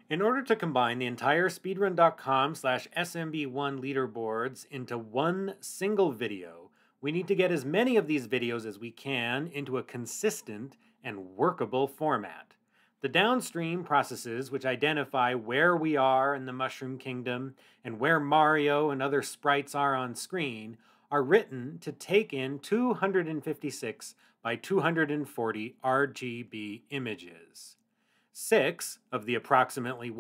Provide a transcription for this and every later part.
In order to combine the entire speedrun.com/SMB1 leaderboards into one single video, we need to get as many of these videos as we can into a consistent and workable format. The downstream processes which identify where we are in the Mushroom Kingdom and where Mario and other sprites are on screen are written to take in 256 by 240 RGB images. 6 of the approximately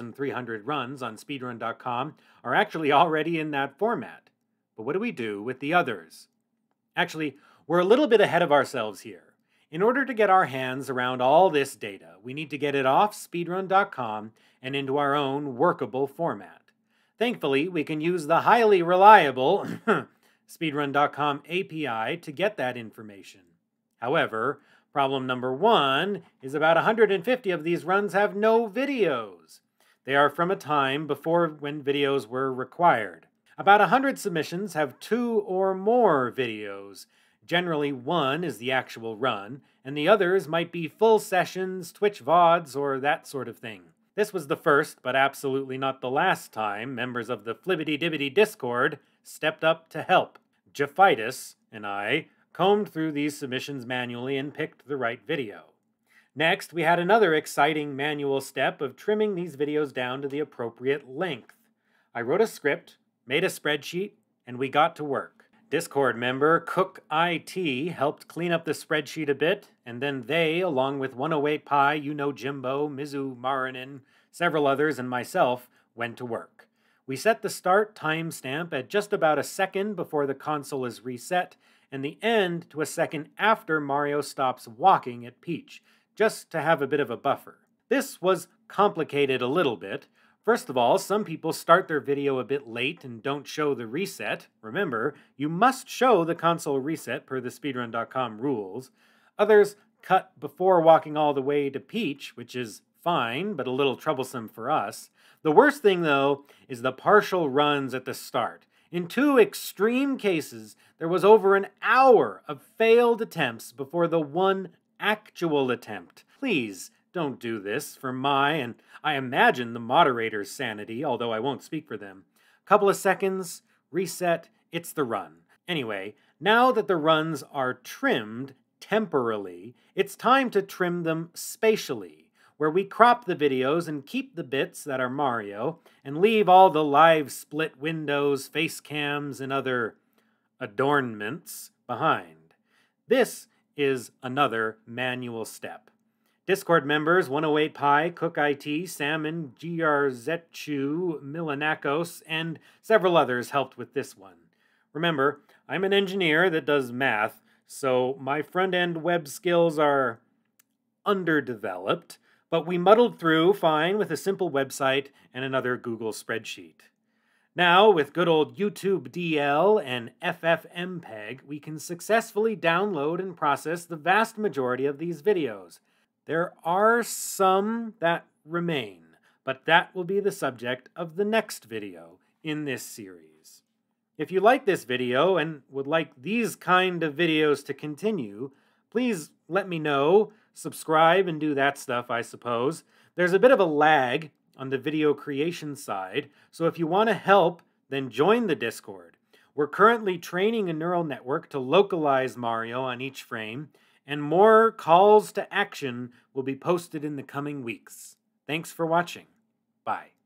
1,300 runs on speedrun.com are actually already in that format. But what do we do with the others? Actually, we're a little bit ahead of ourselves here. In order to get our hands around all this data, we need to get it off speedrun.com and into our own workable format. Thankfully, we can use the highly reliable speedrun.com API to get that information. However, problem number 1 is about 150 of these runs have no videos. They are from a time before when videos were required. About 100 submissions have 2 or more videos. Generally, 1 is the actual run, and the others might be full sessions, Twitch VODs, or that sort of thing. This was the first, but absolutely not the last time members of the Flibbity-Dibbity Discord stepped up to help. Jephitis and I combed through these submissions manually and picked the right video. Next, we had another exciting manual step of trimming these videos down to the appropriate length. I wrote a script, made a spreadsheet, and we got to work. Discord member Cook IT helped clean up the spreadsheet a bit, and then they, along with 108 Pi, Jimbo, Mizu Marinin, several others, and myself, went to work. We set the start timestamp at just about a second before the console is reset, and the end to a second after Mario stops walking at Peach, just to have a bit of a buffer. This was complicated a little bit. First of all, some people start their video a bit late and don't show the reset. Remember, you must show the console reset per the speedrun.com rules. Others cut before walking all the way to Peach, which is fine, but a little troublesome for us. The worst thing, though, is the partial runs at the start. In 2 extreme cases, there was over an hour of failed attempts before the one actual attempt. Please don't do this for my, and I imagine the moderator's sanity, although I won't speak for them. Couple of seconds, reset, it's the run. Anyway, now that the runs are trimmed temporally, it's time to trim them spatially, where we crop the videos and keep the bits that are Mario, and leave all the live split windows, face cams, and other adornments behind. This is another manual step. Discord members 108 Pi, Cook IT, Salmon, Grzetchu, Milanakos, and several others helped with this one. Remember, I'm an engineer that does math, so my front-end web skills are underdeveloped, but we muddled through fine with a simple website and another Google spreadsheet. Now, with good old YouTube DL and FFmpeg, we can successfully download and process the vast majority of these videos. There are some that remain, but that will be the subject of the next video in this series. If you like this video and would like these kind of videos to continue, please let me know, subscribe, and do that stuff, I suppose. There's a bit of a lag on the video creation side, so if you want to help, then join the Discord. We're currently training a neural network to localize Mario on each frame, and more calls to action will be posted in the coming weeks. Thanks for watching. Bye.